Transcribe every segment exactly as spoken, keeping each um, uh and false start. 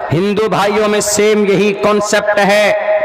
हिंदू भाइयों में सेम यही कॉन्सेप्ट है।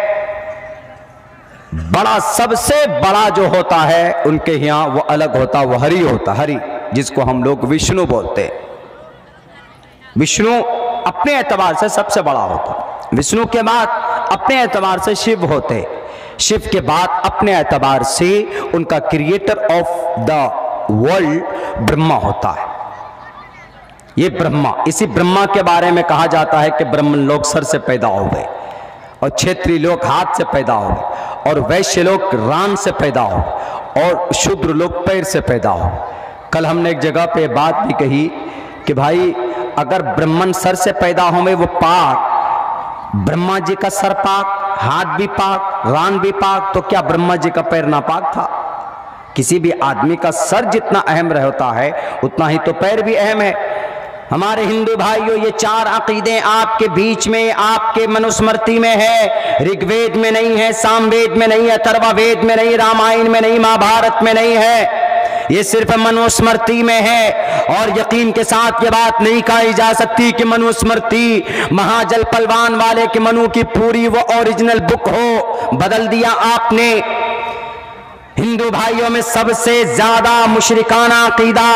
बड़ा सबसे बड़ा जो होता है उनके यहां वो अलग होता, वो हरि होता, हरि जिसको हम लोग विष्णु बोलते हैं। विष्णु अपने एतबार से सबसे बड़ा होता, विष्णु के बाद अपने एतबार से शिव होते, शिव के बाद अपने एतबार से उनका creator of the world Brahma होता है। ये ब्रह्मा, इसी ब्रह्मा के बारे में कहा जाता है कि ब्राह्मण लोग सर से पैदा हो गए और क्षेत्रीय लोग हाथ से पैदा हो गए और वैश्य लोग रान से पैदा हो और शूद्र लोग पैर से पैदा हो। कल हमने एक जगह पे बात भी कही कि भाई अगर ब्राह्मण सर से पैदा होंगे वो पाक, ब्रह्मा जी का सर पाक, हाथ भी पाक, रान भी पाक, तो क्या ब्रह्मा जी का पैर नापाक था? किसी भी आदमी का सर जितना अहम रहता है उतना ही तो पैर भी अहम है। हमारे हिंदू भाइयों, ये चार अकीदे आपके बीच में, आपके मनुस्मृति में है, ऋग्वेद में नहीं है, सामवेद में नहीं है, अथर्ववेद में नहीं, रामायण में नहीं, महाभारत में नहीं है, ये सिर्फ मनुस्मृति में है। और यकीन के साथ ये बात नहीं कही जा सकती कि मनुस्मृति महाजल पलवान वाले के मनु की पूरी वो ओरिजिनल बुक हो, बदल दिया आपने। हिंदू भाइयों में सबसे ज्यादा मुशरिकाना अकीदा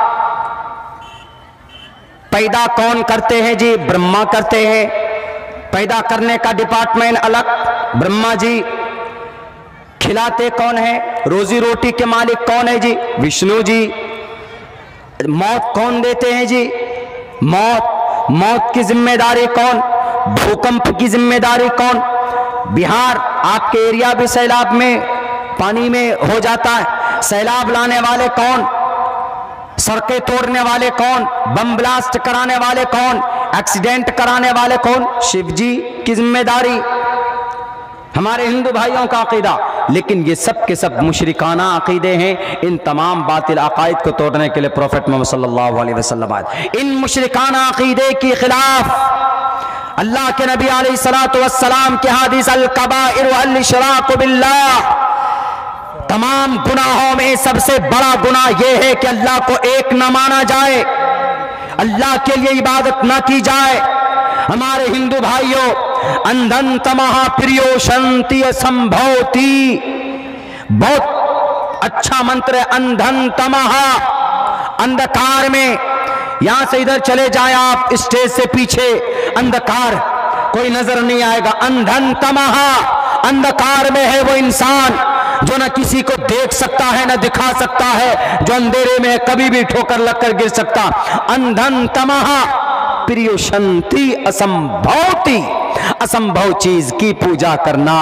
पैदा कौन करते हैं जी? ब्रह्मा करते हैं। पैदा करने का डिपार्टमेंट अलग, ब्रह्मा जी। खिलाते कौन है? रोजी रोटी के मालिक कौन है जी? विष्णु जी। मौत कौन देते हैं जी? मौत। मौत की जिम्मेदारी कौन? भूकंप की जिम्मेदारी कौन? बिहार आपके एरिया भी सैलाब में, पानी में हो जाता है, सैलाब लाने वाले कौन? सड़कें तोड़ने वाले कौन? बम ब्लास्ट कराने वाले कौन? एक्सीडेंट कराने वाले कौन? शिव जी की जिम्मेदारी। हमारे हिंदू भाइयों का अकीदा, लेकिन ये सब के सब मुशरिकाना अकीदे हैं। इन तमाम बातिल अकायद को तोड़ने के लिए प्रोफेट मोहम्मद सल्लल्लाहु अलैहि वसल्लम आए। इन मुशरिकाना अकीदे के खिलाफ अल्लाह के नबी अलैहिस्सलातु वस्सलाम के हदीस अल कबाइर वल इशराक बिल्लाह, तमाम गुनाहों में सबसे बड़ा गुनाह यह है कि अल्लाह को एक न माना जाए, अल्लाह के लिए इबादत न की जाए। हमारे हिंदू भाइयों, अंधंत महाप्रियो शांति असंभवती, बहुत अच्छा मंत्र है। अंधंत महा, अंधकार में, यहां से इधर चले जाए आप स्टेज से पीछे, अंधकार कोई नजर नहीं आएगा। अंधंत महा, अंधकार में है वो इंसान जो न किसी को देख सकता है न दिखा सकता है, जो अंधेरे में कभी भी ठोकर लगकर गिर सकता। अंधन तमहा प्रियो शांति असंभवती, असंभव चीज की पूजा करना।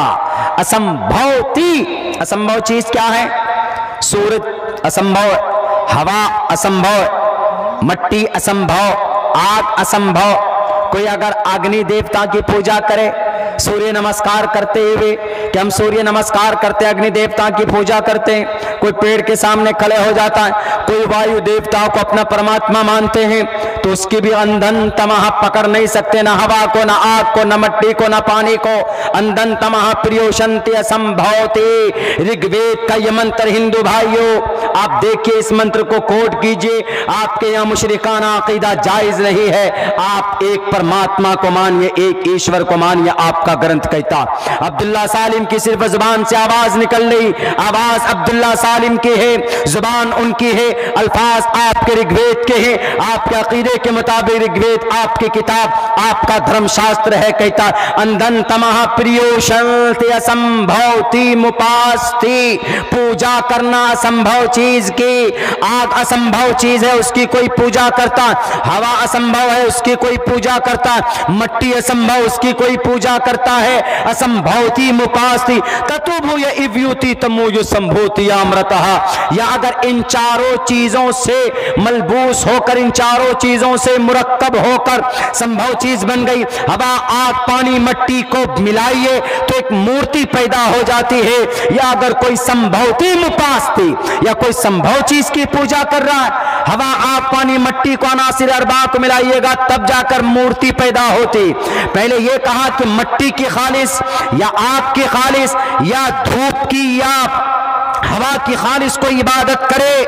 असंभवती, असंभव चीज क्या है? सूरज असंभव, हवा असंभव, मट्टी असंभव, आग असंभव। कोई अगर अग्नि देवता की पूजा करे सूर्य नमस्कार करते हुए, कि हम सूर्य नमस्कार करते अग्नि देवता की पूजा करते हैं, कोई पेड़ के सामने खड़े हो जाता है, कोई वायु देवता को अपना परमात्मा मानते हैं, तो उसकी भी अंधन तमह पकड़ नहीं सकते, ना हवा को, ना आग को, ना मिट्टी को, ना पानी को। अंधन तमह प्रियो शांति असंभवते, ऋग्वेद का ये मंत्र हिंदू भाइयों, आप देखिए इस मंत्र को कोट कीजिए। आपके यहाँ मुशरिकाना अकीदा जायज नहीं है। आप एक परमात्मा को मानिए, एक ईश्वर को मानिए, आपका ग्रंथ कहता। अब्दुल्ला सालिम की सिर्फ जुबान से आवाज निकल रही, आवाज अब्दुल्ला सालिम की है, जुबान उनकी है, अल्फाज आपके ऋग्वेद के हैं। आपके अकीदे के मुताबिक ऋग्वेद आपकी किताब, आपका धर्मशास्त्र है, कहता अंधन तमह प्रियो शांति असंभवती मुपास्ति, पूजा करना असंभव चीज की। आग असंभव चीज है, उसकी कोई पूजा करता। हवा असंभव है, उसकी कोई पूजा करता। मट्टी असंभव, उसकी कोई पूजा करता है। असंभवती मुपास्ति ततुभु ये इव्युति तमु ये संभूति अमृतः। या अगर इन चारों चीजों से मलबूस होकर, इन चारों चीजों से मुरक्कब होकर संभव चीज बन गई, हवा आग पानी मट्टी को मिलाइए तो एक मूर्ति पैदा हो जाती है। या अगर कोई संभवती मुपास्ति, या कोई संभव चीज की पूजा कर रहा है, हवा आग पानी मट्टी को अनासिर अरबा को मिलाइएगा तब जाकर मूर्ति पैदा होती। पहले यह कहा कि मट्टी की खालिस, या आग की खालिस, या धूप की, या हवा की खालिस कोई इबादत करे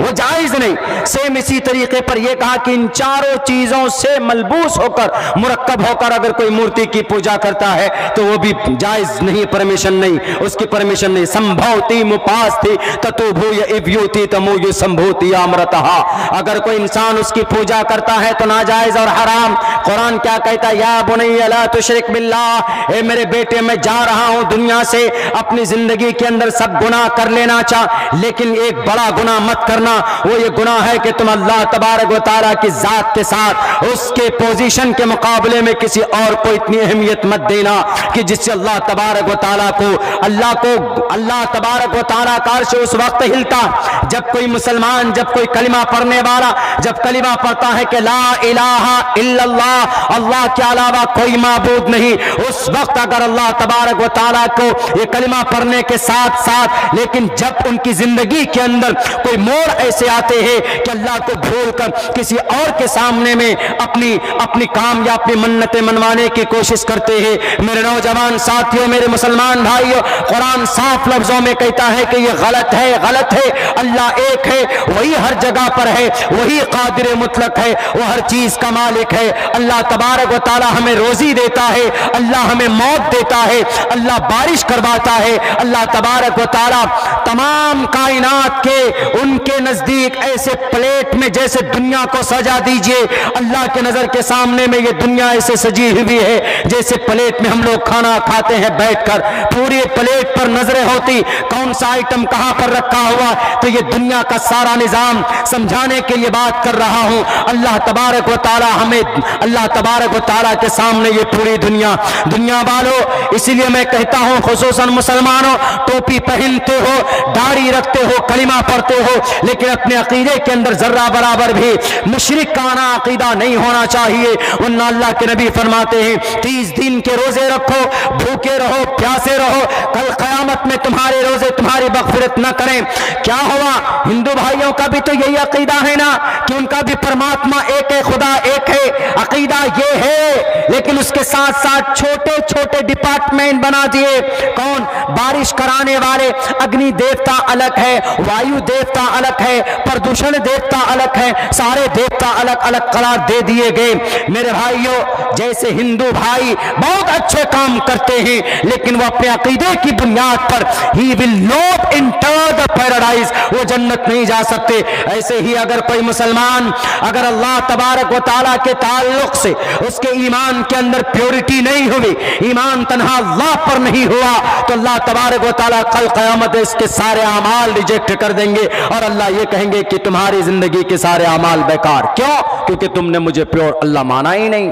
वो जायज नहीं। सेम इसी तरीके पर यह कहा कि इन चारों चीजों से मलबूस होकर, मुरक्कब होकर अगर कोई मूर्ति की पूजा करता है तो वो भी जायज नहीं, परमिशन नहीं, उसकी परमिशन नहीं। संभवती मुपास्ति ततुभूय इव्यूति तमुय संभूति अमृतहा। अगर कोई इंसान उसकी पूजा करता है तो नाजायज और हराम। कुरान क्या कहता है? या बुनैया ला तुशरिक बिल्लाह, ए मेरे बेटे मैं जा रहा हूं दुनिया से, अपनी जिंदगी के अंदर सब गुनाह कर लेना चाह, लेकिन एक बड़ा गुनाह मत करना। वो ये गुनाह है कि तुम अल्लाह तबारक व तआला की जात के साथ उसके पोजीशन के मुकाबले में किसी और को इतनी अहमियत मत देना कि जिससे अल्लाह तबारक व तआला को अल्लाह को अल्लाह तबारक व तआला का अर्श उस वक्त हिलता जब कोई मुसलमान, जब कोई कलिमा पढ़ने वाला जब कलिमा पढ़ता है कि ला इलाहा इल्लल्लाह, अल्लाह के अलावा कोई माबूद नहीं, उस वक्त अगर अल्लाह तबारक व तआला को ये कलिमा पढ़ने के साथ साथ, लेकिन जब उनकी जिंदगी के अंदर कोई मोड़ ऐसे आते हैं कि अल्लाह को भूलकर किसी और के सामने में अपनी अपनी काम या अपनी मन्नतें मनवाने की कोशिश करते हैं। मेरे नौजवान साथियों, मेरे मुसलमान भाइयों, कुरान साफ लफ्जों में कहता है कि ये गलत है, गलत है। अल्लाह एक है, वही हर जगह पर है, वही कादिर मुतलक है, वो हर चीज का मालिक है। अल्लाह तबारक व तआला हमें रोजी देता है, अल्लाह हमें मौत देता है, अल्लाह बारिश करवाता है। अल्लाह तबारक व तआला तमाम कायनात के उनके नजदीक ऐसे प्लेट में जैसे दुनिया को सजा दीजिए, अल्लाह के नजर के सामने में ये दुनिया ऐसे सजी हुई है जैसे प्लेट में हम लोग खाना खाते हैं बैठकर, पूरी प्लेट पर नजरें होती कौन सा आइटम कहां पर रखा हुआ। तो ये दुनिया का सारा निजाम समझाने के लिए बात कर रहा हूं। अल्लाह तबारक व तआला हमें, अल्लाह तबारक व तआला के सामने ये पूरी दुनिया दुनिया वालों, इसीलिए मैं कहता हूं खुसूसन मुसलमानों, टोपी पहनते हो, दाढ़ी रखते हो, कलिमा पढ़ते हो, लेकिन अपने अकीदे के अंदर जर्रा बराबर भी मुशरिक का ना अकीदा नहीं होना चाहिए। वरना अल्लाह के नबी फरमाते हैं तीस दिन के रोजे रखो, भूखे रहो, प्यासे रहो, कल कयामत में तुम्हारे रोजे तुम्हारी मगफिरत न करें। क्या हुआ? हिंदू भाइयों का भी तो यही अकीदा है ना कि उनका भी परमात्मा एक है, खुदा एक है, अकीदा ये है, लेकिन उसके साथ साथ छोटे छोटे डिपार्टमेंट बना दिए। कौन? बारिश कराने वाले, अग्नि देवता अलग है, वायु देवता अलग है, प्रदूषण देवता अलग है, सारे देवता अलग अलग करार दे दिए गए। मेरे भाइयों, जैसे हिंदू भाई बहुत अच्छे काम करते हैं लेकिन वो अपने अकीदे की बुनियाद पर ही will not enter the paradise, वो जन्नत नहीं जा सकते। ऐसे ही अगर कोई मुसलमान अगर अल्लाह तबारक व तआला के ताल्लुक से उसके ईमान के अंदर प्योरिटी नहीं हुई, ईमान तन्हा अल्लाह पर नहीं हुआ, तो अल्लाह तबारक व तआला कल क़यामत इसके सारे अमाल रिजेक्ट कर देंगे और अल्लाह ये कहेंगे कि तुम्हारी जिंदगी के सारे अमाल बेकार। क्यों? क्योंकि तुमने मुझे प्योर अल्लाह माना ही नहीं।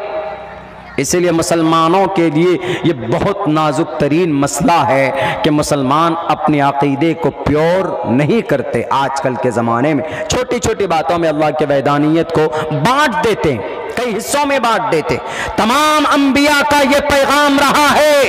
इसीलिए मुसलमानों के लिए ये बहुत नाजुक तरीन मसला है कि मुसलमान अपने अकीदे को प्योर नहीं करते। आजकल के ज़माने में छोटी छोटी बातों में अल्लाह के वैदानियत को बांट देते, कई हिस्सों में बांट देते। तमाम अंबिया का ये पैगाम रहा है,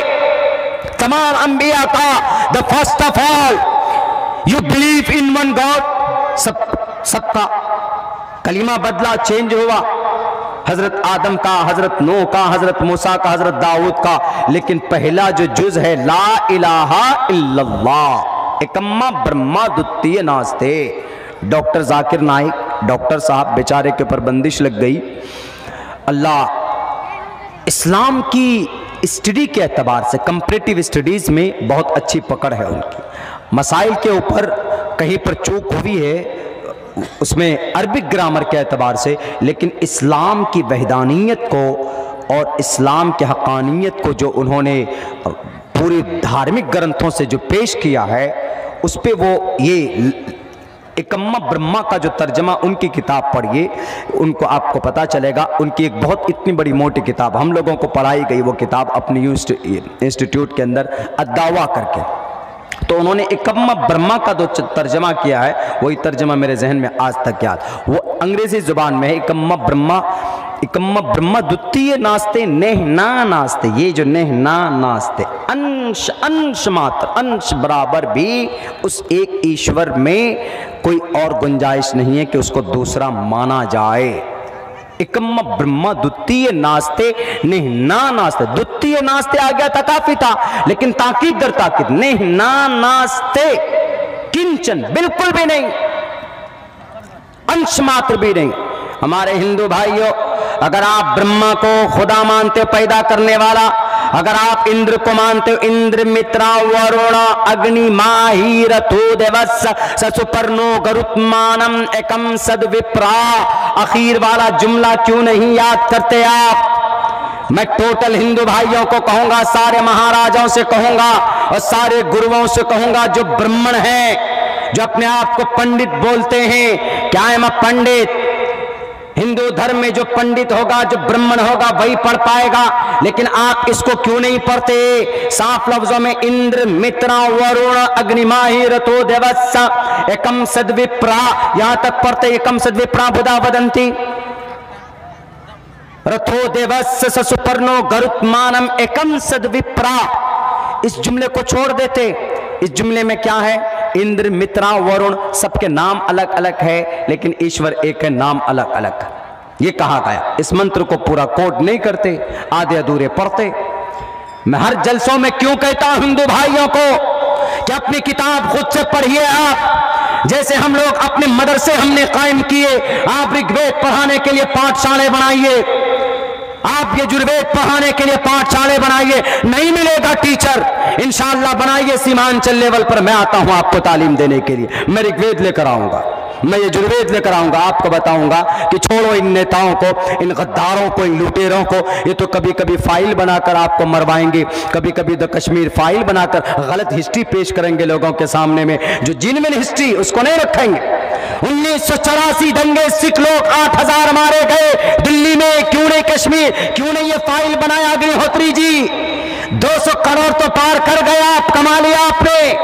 तमाम अंबिया का, the first of all you believe in one God. सब सबका कलीमा बदला, चेंज हुआ, हजरत आदम का, हजरत नूह का, हजरत मूसा का, हजरत दाऊद का, लेकिन पहला जो जुज है ला इलाहा इल्लल्लाह, एकम्मा ब्रह्मा द्वितीय नास्ते। डॉक्टर जाकिर नाइक डॉक्टर साहब बेचारे के ऊपर बंदिश लग गई। अल्लाह इस्लाम की स्टडी के एतबार से, कंपैरेटिव स्टडीज में बहुत अच्छी पकड़ है उनकी। मसाइल के ऊपर कहीं पर चूक हुई है उसमें अरबिक ग्रामर के एतबार से, लेकिन इस्लाम की वहदानियत को और इस्लाम की हक़ानियत को जो उन्होंने पूरी धार्मिक ग्रंथों से जो पेश किया है उस पर वो ये एकम्मा ब्रह्मा का जो तर्जमा, उनकी किताब पढ़िए, उनको आपको पता चलेगा। उनकी एक बहुत इतनी बड़ी मोटी किताब हम लोगों को पढ़ाई गई, वो किताब अपनी इंस्टीट्यूट के अंदर अद्दावा करके, तो उन्होंने एकम्मा ब्रह्मा का जो तर्जमा किया है वही तर्जमा मेरे जहन में आज तक याद, वो अंग्रेजी जुबान में है। एकम्मा ब्रह्मा एकम्मा ब्रह्मा द्वितीय नास्ते नेह ना नास्ते, ये जो नेह ना नास्ते अंश अंश मात्र, अंश बराबर भी उस एक ईश्वर में कोई और गुंजाइश नहीं है कि उसको दूसरा माना जाए। एकम्मा ब्रह्मा द्वितीय नास्ते नेह ना नास्ते, द्वितीय नास्ते आ गया था काफी था, लेकिन ताकीद दर ताकीद, नेह ना नास्ते किंचन, बिल्कुल भी नहीं। अंश मात्र भी नहीं। हमारे हिंदू भाइयों, अगर आप ब्रह्मा को खुदा मानते हो, पैदा करने वाला, अगर आप इंद्र को मानते हो, इंद्र मित्रा वरुण अग्नि माही रथो देवस ससुपर्णो गरुत्मानम एकम सद्विप्रा, आखिर वाला जुमला क्यों नहीं याद करते आप? मैं टोटल हिंदू भाइयों को कहूंगा, सारे महाराजाओं से कहूंगा और सारे गुरुओं से कहूंगा जो ब्राह्मण हैं, जो अपने आप को पंडित बोलते हैं, क्या है मैं पंडित? हिंदू धर्म में जो पंडित होगा, जो ब्राह्मण होगा, वही पढ़ पाएगा। लेकिन आप इसको क्यों नहीं पढ़ते? साफ लफ्जों में इंद्र मित्रा वरुण अग्निमाहि रथो देवस्स एकम सद्विप्रा, यहां तक पढ़ते एकम सद्विप्रा बुधा वदंती रथो देवस्स ससुपर्णो गरुत्मानम एकम सद्विप्रा। इस जुमले को छोड़ देते। इस जुमले में क्या है? इंद्र मित्रा वरुण सबके नाम अलग अलग है, लेकिन ईश्वर एक है, नाम अलग अलग। ये कहा गया। इस मंत्र को पूरा कोट नहीं करते, आधे अधूरे पढ़ते। मैं हर जलसों में क्यों कहता हूं हिंदू भाइयों को कि अपनी किताब खुद से पढ़िए। आप जैसे हम लोग अपने मदरसे हमने कायम किए, आप ऋग्वेद पढ़ाने के लिए पाठशाले बनाइए, आप यजुर्वेद पढ़ाने के लिए पाठशाले बनाइए। नहीं मिलेगा टीचर, इंशाअल्लाह बनाइए। सीमांचल लेवल पर मैं आता हूं आपको तालीम देने के लिए। मैं ऋग्वेद लेकर आऊंगा, मैं यजुर्वेद लेकर आऊंगा, आपको बताऊंगा कि छोड़ो इन नेताओं को, इन गद्दारों को, इन लुटेरों को। ये तो कभी कभी फाइल बनाकर आपको मरवाएंगे, कभी कभी द कश्मीर फाइल बनाकर गलत हिस्ट्री पेश करेंगे लोगों के सामने में, जो जिनमें हिस्ट्री उसको नहीं रखेंगे। उन्नीस सौ चौरासी दंगे, सिख लोग आठ हजार मारे गए दिल्ली में, क्यों नहीं कश्मीर, क्यों नहीं ये फाइल बनाया अग्निहोत्री जी? दो सौ करोड़ तो पार कर गया, आप कमा लिया आपने।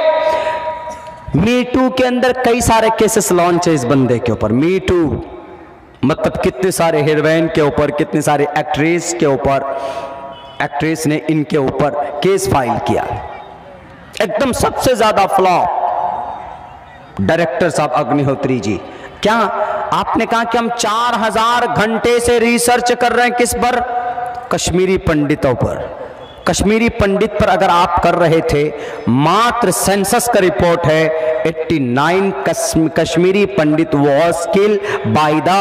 मी टू के अंदर कई सारे केसेस लॉन्च है इस बंदे के ऊपर। मी टू मतलब कितने सारे हीरोइन के ऊपर, कितने सारे एक्ट्रेस के ऊपर, एक्ट्रेस ने इनके ऊपर केस फाइल किया। एकदम सबसे ज्यादा फ्लॉप डायरेक्टर साहब अग्निहोत्री जी। क्या आपने कहा कि हम चार हजार घंटे से रिसर्च कर रहे हैं किस पर? कश्मीरी पंडितों पर। कश्मीरी पंडित पर अगर आप कर रहे थे, मात्र सेंसस का रिपोर्ट है नवासी Kashmiri Pandit was killed by the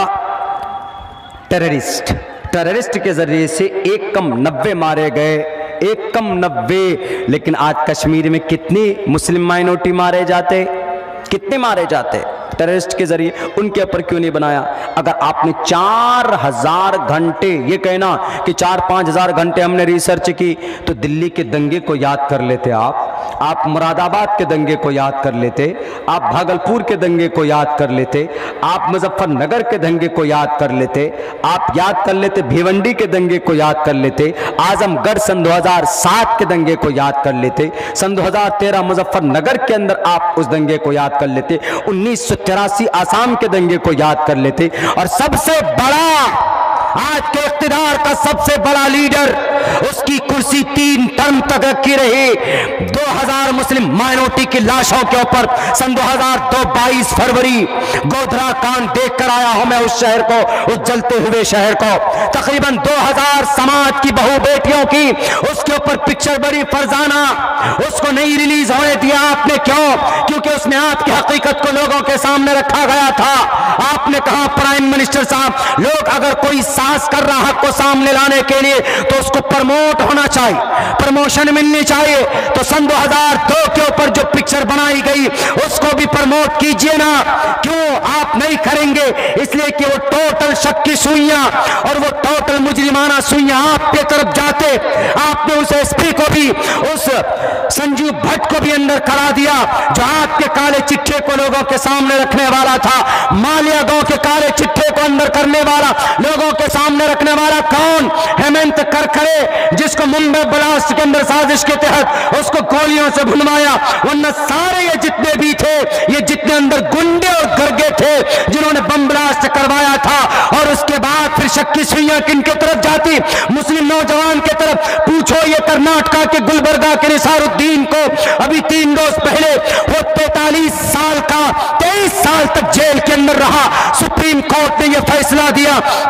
terrorist. Terrorist के जरिए से एक कम नब्बे मारे गए, एक कम नब्बे। लेकिन आज कश्मीर में कितनी मुस्लिम माइनॉरिटी मारे जाते, कितने मारे जाते टेररिस्ट के जरिए? उनके ऊपर क्यों नहीं बनाया? अगर आपने चार हजार घंटे, ये कहना कि चार पांच हजार घंटे हमने रिसर्च की, तो दिल्ली के दंगे को याद कर लेते आप, आप मुरादाबाद के दंगे को याद कर लेते, आप भागलपुर के दंगे को याद कर लेते, आप मुजफ्फरनगर के दंगे को याद कर लेते, आप याद कर लेते भिवंडी के दंगे को याद कर लेते, आजमगढ़ सन दो हजार सात के दंगे को याद कर लेते, सन दो हजार तेरह मुजफ्फरनगर के अंदर आप उस दंगे को याद कर लेते, उन्नीस सौ तिरासी आसाम के दंगे को याद कर लेते। और सबसे बड़ा आज के इख्तिदार का सबसे बड़ा लीडर, उसकी कुर्सी तीन टर्म तक रखी रही। दो हजार मुस्लिम माइनॉरिटी की लाशों के ऊपर सन दो हजार दो बाईस फरवरी गोधरा कांड देख कर आया हूं मैं उस शहर को, उस जलते हुए शहर को। तकरीबन दो हजार समाज की बहू बेटियों की उसके ऊपर पिक्चर बड़ी फरजाना, उसको नहीं रिलीज होने दिया आपने। क्यों? क्योंकि उसमें आपकी हकीकत को लोगों के सामने रखा गया था। आपने कहा प्राइम मिनिस्टर साहब, लोग अगर कोई साज कर रहा हक को सामने लाने के लिए तो उसको प्रमोट होना चाहिए, प्रमोशन मिलनी चाहिए। तो सन दो हजार दो के ऊपर जो पिक्चर बनाई गई उसको भी प्रमोट कीजिए ना। क्यों आप नहीं करेंगे? इसलिए कि वो टोटल शक की सुइयां और वो टोटल मुजरिमाना सुइयां आपके तरफ जाते। आपने उस एसपी को भी, उस संजीव भट्ट को भी अंदर करा दिया जो आपके काले चिट्ठे को लोगों के सामने रखने वाला था। मालिया गांव के काले चिट्ठे को अंदर करने वाला, लोगों के सामने रखने वाला कौन? हेमंत करकरे, जिसको मुंबई ब्लास्ट के अंदर साजिश के तहत उसको गोलियों से भुनवाया। वरना सारे ये जितने भी थे, ये जितने अंदर गुंडे और गर्गे थे जिन्होंने बम ब्लास्ट करवाया था। और उसके बाद फिर शक की सुइयां किनके तरफ जाती? मुस्लिम नौजवान के तरफ। पूछो ये कर्नाटका के गुलबर्गा के निसारुद्दीन को अभी तीन रोज पहले वो पैंतालीस साल का तेईस साल तक जेल के अंदर रहा। सुप्रीम कोर्ट ने यह फैसला दिया कि ये किस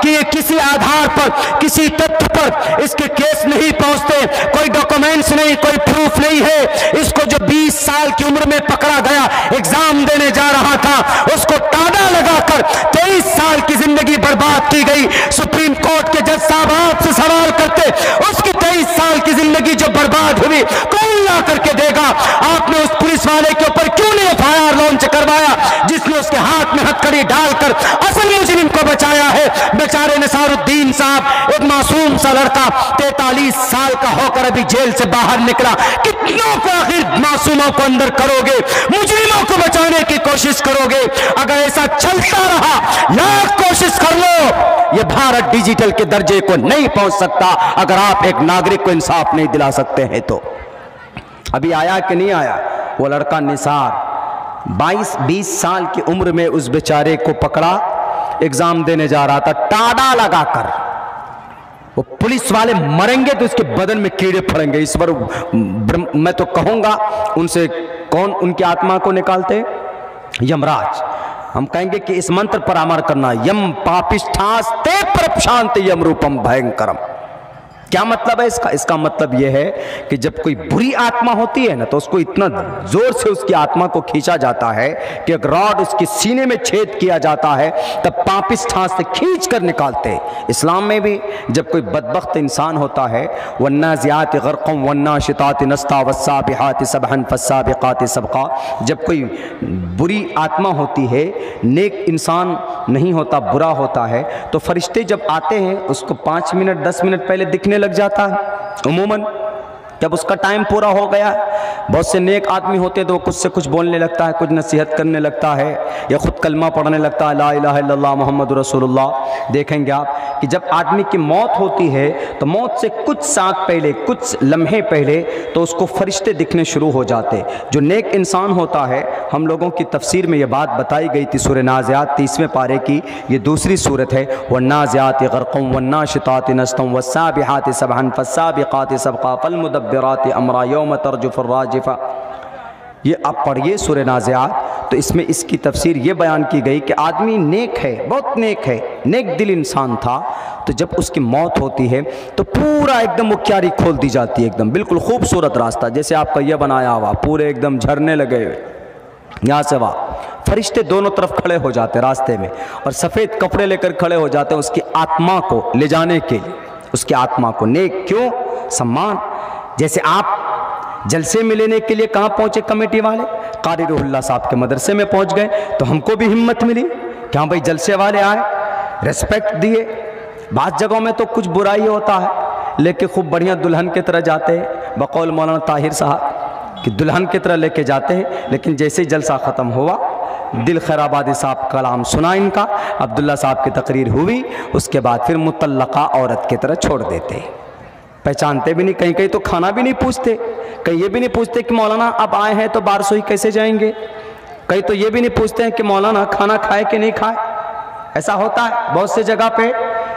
किसी आधार पर, किसी तथ्य पर इसके केस नहीं पहुंचते, कोई डॉक्यूमेंट्स नहीं, कोई प्रूफ नहीं है। इसको जो बीस साल की उम्र में पकड़ा गया, एग्जाम देने जा रहा था, उसको ताला लगाकर तेईस साल की जिंदगी बर्बाद की गई। सुप्रीम कोर्ट के जज साहब आपसे सवाल करते, उसकी तेईस साल की जिंदगी जो बर्बाद हुई कौन ला करके देगा? आपने उस पुलिस वाले के ऊपर क्यों नहीं एफ आई आर लॉन्च करवाया जिसने उसके हाथ में हथकड़ी डालकर असल मुजरिम को बचाया है? बेचारे निसारुद्दीन साहब, एक मासूम सा लड़का तैतालीस साल का होकर अभी जेल से बाहर निकला। कितनों को आखिर मासूमों को अंदर करोगे, मुजरिमों को बचाने की कोशिश करोगे? अगर ऐसा चलता रहा, लाख कोशिश कर लो, ये भारत डिजिटल के दर्जे को नहीं पहुंच सकता अगर आप एक नागरिक को इंसाफ नहीं दिला सकते हैं तो। अभी आया कि नहीं आया वो लड़का निसार, बाईस बीस साल की उम्र में उस बेचारे को पकड़ा, एग्जाम देने जा रहा था, टाड़ा लगाकर। वो पुलिस वाले मरेंगे तो उसके बदन में कीड़े पड़ेंगे। इस बार मैं तो कहूंगा उनसे, कौन उनकी आत्मा को निकालते? यमराज। हम कहेंगे कि इस मंत्र पर अमर करना, यम पापिष्ठास ते प्रशांति यम रूपम भयंकरम। क्या मतलब है इसका? इसका मतलब यह है कि जब कोई बुरी आत्मा होती है ना, तो उसको इतना जोर से उसकी आत्मा को खींचा जाता है कि एक रॉड उसके सीने में छेद किया जाता है, तब पापिष्ठां से खींच कर निकालते हैं। इस्लाम में भी जब कोई बदबख्त इंसान होता है, वन्नाज़ियाति ग़र्क़न वन्नाशिताति नस्ता वस्साबिहाति सबहन फस्साबिक़ाति सबक़ा, जब कोई बुरी आत्मा होती है, नेक इंसान नहीं होता, बुरा होता है, तो फरिश्ते जब आते हैं उसको पाँच मिनट दस मिनट पहले दिखने लग जाता है। उमूमन जब उसका टाइम पूरा हो गया, बहुत से नेक आदमी होते हैं तो कुछ से कुछ बोलने लगता है, कुछ नसीहत करने लगता है या खुद कलमा पढ़ने लगता है, ला इलाहा इल्लल्लाह मुहम्मदुर रसूलुल्लाह। देखेंगे आप कि जब आदमी की मौत होती है तो मौत से कुछ साथ पहले, कुछ लम्हे पहले तो उसको फरिश्ते दिखने शुरू हो जाते। जो नेक इंसान होता है, हम लोगों की तफसीर में यह बात बताई गई थी, सूरह नाज़ियात तीसवें पारे की ये दूसरी सूरत है, वन्नाज़ियाति ग़र्क़न वन्नाशिताति नस्तम वस्साबिहाति सबहन फस्साबिक़ाति सबक़ा फलमुदब्बिराति अमरा यौम तर्जुफुर राजिफ़ा। ये आप पढ़िए सूरह नाज़ियात, तो इसमें इसकी तफसीर ये बयान की गई कि आदमी नेक है, बहुत नेक है, नेक दिल इंसान था, तो जब उसकी मौत होती है तो पूरा एकदम वो क्यारी खोल दी जाती है, एकदम बिल्कुल खूबसूरत रास्ता जैसे आपका ये बनाया हुआ, पूरे एकदम झरने लगे हुए, यहाँ से वहाँ फरिश्ते दोनों तरफ खड़े हो जाते रास्ते में और सफ़ेद कपड़े लेकर खड़े हो जाते हैं उसकी आत्मा को ले जाने के लिए। उसकी आत्मा को नेक क्यों? सम्मान। जैसे आप जलसे में लेने के लिए कहाँ पहुँचे कमेटी वाले? कारी रुहुल्लाह साहब के मदरसे में पहुँच गए, तो हमको भी हिम्मत मिली कि हाँ भाई जलसे वाले आए, रेस्पेक्ट दिए। बात जगहों में तो कुछ बुराई होता है, लेकिन खूब बढ़िया दुल्हन की तरह जाते हैं, बकौल मौलाना ताहिर साहब कि दुल्हन की तरह लेके जाते हैं। लेकिन जैसे ही जलसा ख़त्म हुआ, दिल खैराबादी साहब कलाम सुना इनका, अब्दुल्ला साहब की तकरीर हुई, उसके बाद फिर मुतल्लका औरत की तरह छोड़ देते। पहचानते भी नहीं, कहीं कहीं तो खाना भी नहीं पूछते, कहीं ये भी नहीं पूछते कि मौलाना अब आए हैं तो बारसोई कैसे जाएंगे, कहीं तो ये भी नहीं पूछते हैं कि मौलाना खाना खाए कि नहीं खाए। ऐसा होता है बहुत से जगह पे।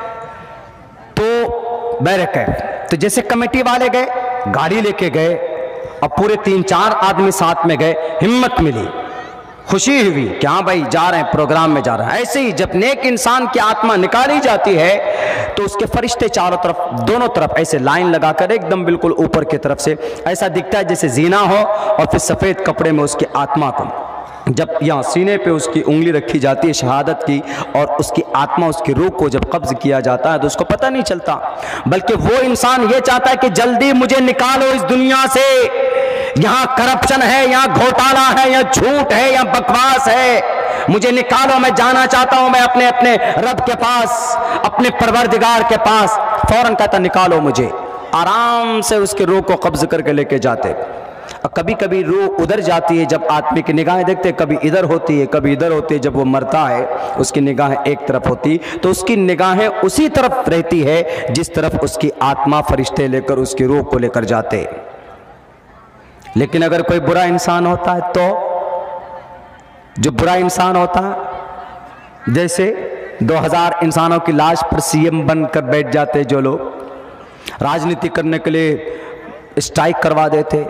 तो बैरक है, तो जैसे कमेटी वाले गए, गाड़ी लेके गए, अब पूरे तीन चार आदमी साथ में गए, हिम्मत मिली, खुशी हुई कि हाँ भाई जा रहे हैं, प्रोग्राम में जा रहे हैं। ऐसे ही जब नेक इंसान की आत्मा निकाली जाती है तो उसके फरिश्ते चारों तरफ, दोनों तरफ ऐसे लाइन लगाकर एकदम बिल्कुल ऊपर की तरफ से ऐसा दिखता है जैसे जीना हो, और फिर सफ़ेद कपड़े में उसकी आत्मा को, जब यहाँ सीने पे उसकी उंगली रखी जाती है शहादत की, और उसकी आत्मा, उसकी रूह को जब कब्ज़ किया जाता है तो उसको पता नहीं चलता, बल्कि वो इंसान ये चाहता है कि जल्दी मुझे निकालो इस दुनिया से, यहाँ करप्शन है, यहाँ घोटाला है, यहाँ झूठ है, यहाँ बकवास है, मुझे निकालो, मैं जाना चाहता हूँ मैं अपने अपने रब के पास, अपने परवरदिगार के पास। फौरन कहता निकालो मुझे। आराम से उसके रूह को कब्ज करके लेके जाते। और कभी कभी रूह उधर जाती है जब आदमी की निगाहें देखते, कभी इधर होती है, कभी इधर होती है। जब वो मरता है उसकी निगाहें एक तरफ होती, तो उसकी निगाहें उसी तरफ रहती है जिस तरफ उसकी आत्मा फरिश्ते लेकर उसकी रूह को लेकर जाते। लेकिन अगर कोई बुरा इंसान होता है तो, जो बुरा इंसान होता है, जैसे दो हज़ार इंसानों की लाश पर सीएम बनकर बैठ जाते, जो लोग राजनीति करने के लिए स्ट्राइक करवा देते,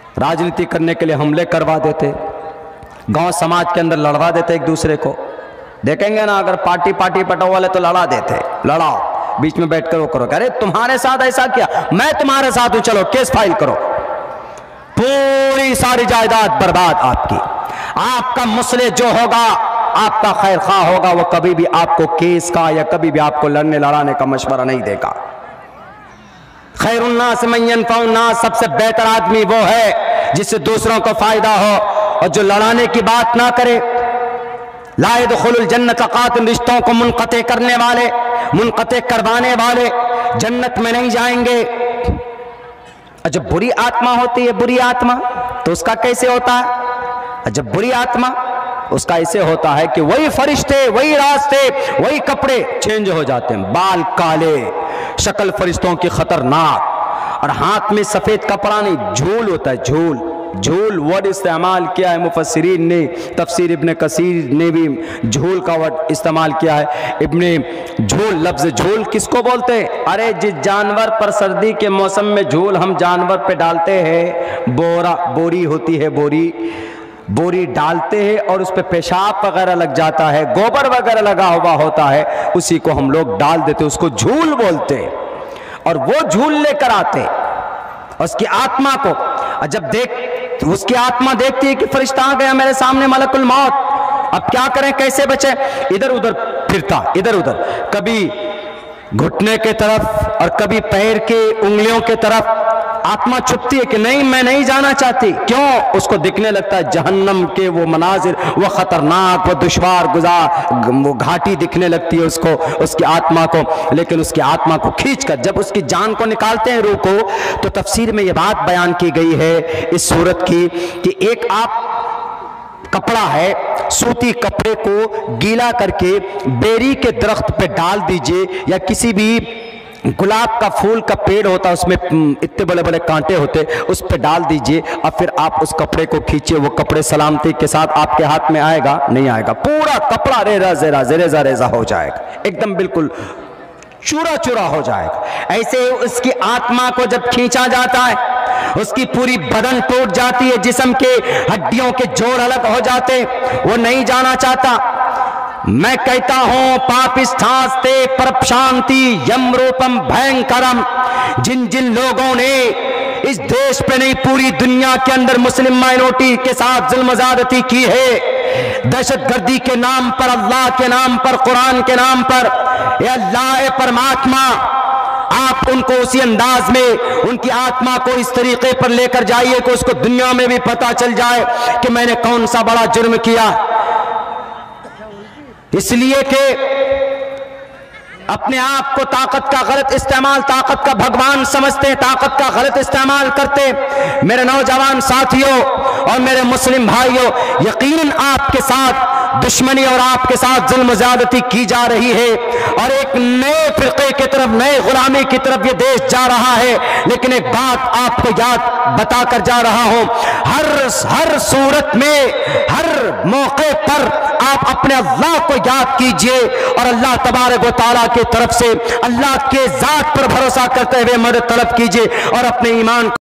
राजनीति करने के लिए हमले करवा देते, गांव समाज के अंदर लड़वा देते एक दूसरे को, देखेंगे ना, अगर पार्टी पार्टी पटाओ वाले तो लड़ा देते, लड़ाओ, बीच में बैठकर वो करो, अरे तुम्हारे साथ ऐसा किया, मैं तुम्हारे साथ हूं, चलो केस फाइल करो, पूरी सारी जायदाद बर्बाद आपकी। आपका मुसले जो होगा, आपका खैर खा होगा, वो कभी भी आपको केस का या कभी भी आपको लड़ने लड़ाने का मशवरा नहीं देगा। खैरुन्नास मन यनफउन्नास, सबसे बेहतर आदमी वो है जिससे दूसरों को फायदा हो और जो लड़ाने की बात ना करे। ला यदखुलुल जन्नत कातिल, रिश्तों को मुनक़ते करने वाले, मुनक़ते करवाने वाले जन्नत में नहीं जाएंगे। और जब बुरी आत्मा होती है, बुरी आत्मा, तो उसका कैसे होता है? जब बुरी आत्मा, उसका ऐसे होता है कि वही फरिश्ते, वही रास्ते, वही कपड़े चेंज हो जाते हैं, बाल काले, शक्ल फरिश्तों की खतरनाक, और हाथ में सफेद कपड़ा नहीं, झूल होता है, झूल। झूल वर्ड इस्तेमाल किया है मुफस्सिरीन ने, तफसीर इब्ने कसीर ने भी झूल का वर्ड इस्तेमाल किया है। इब्ने झूल, लफ्ज़ झूल किसको बोलते हैं? अरे जिस जानवर पर सर्दी के मौसम में झूल हम जानवर पे डालते हैं, बोरा, बोरी होती है, बोरी बोरी डालते हैं और उस पर पेशाब वगैरह लग जाता है, गोबर वगैरह लगा हुआ होता है, उसी को हम लोग डाल देते, उसको झूल बोलते हैं। और वो झूल लेकर आते उसकी आत्मा को, और जब देख उसकी आत्मा देखती है कि फरिश्ता आ गया मेरे सामने, मलकुल मौत, अब क्या करें, कैसे बचे, इधर उधर फिरता, इधर उधर, कभी घुटने के तरफ और कभी पैर के उंगलियों के तरफ। आत्मा छुपती है कि नहीं, मैं नहीं जाना चाहती। क्यों? उसको दिखने लगता है जहन्नम के वो मनाजिर, वो खतरनाक, वो दुश्वार गुजार, वो घाटी दिखने लगती है उसको, उसकी आत्मा को। लेकिन उसकी आत्मा को खींचकर जब उसकी जान को निकालते हैं, रूह को, तो तफसीर में ये बात बयान की गई है इस सूरत की कि एक आप कपड़ा है, सूती कपड़े को गीला करके बेरी के दरख्त पे डाल दीजिए, या किसी भी गुलाब का फूल का पेड़ होता है, उसमें इतने बड़े बड़े कांटे होते, उस पे डाल दीजिए, और फिर आप उस कपड़े को खींचिए, वो कपड़े सलामती के साथ आपके हाथ में आएगा? नहीं आएगा। पूरा कपड़ा रेजा जेरा रेजा रेजा हो जाएगा, एकदम बिल्कुल चूरा चूरा हो जाएगा। ऐसे उसकी आत्मा को जब खींचा जाता है, उसकी पूरी बदन टूट जाती है, जिस्म के हड्डियों के जोड़ अलग हो जाते, वो नहीं जाना चाहता। मैं कहता हूं पापिस्थास्ते परप शांति यम रूपम भयंकरम, जिन जिन लोगों ने इस देश पे नहीं पूरी दुनिया के अंदर मुस्लिम माइनॉरिटी के साथ जुल्म ज़्यादती की है, दहशतगर्दी के नाम पर, अल्लाह के नाम पर, कुरान के नाम पर, ए अल्लाह ए परमात्मा, आप उनको उसी अंदाज में उनकी आत्मा को इस तरीके पर लेकर जाइए कि उसको दुनिया में भी पता चल जाए कि मैंने कौन सा बड़ा जुर्म किया। इसलिए कि अपने आप को ताकत का गलत इस्तेमाल, ताकत का भगवान समझते, ताकत का गलत इस्तेमाल करते। मेरे नौजवान साथियों और मेरे मुस्लिम भाइयों, यकीनन आपके साथ दुश्मनी और आपके साथ जुल्म ज़्यादती की जा रही है, और एक नए फिरके की तरफ, नए गुलामी की तरफ ये देश जा रहा है। लेकिन एक बात आपको याद बताकर जा रहा हूं, हर हर सूरत में, हर मौके पर आप अपने अल्लाह को याद कीजिए, और अल्लाह तबारक व तआला की तरफ से अल्लाह के ज़ात पर भरोसा करते हुए मदद तलब कीजिए, और अपने ईमान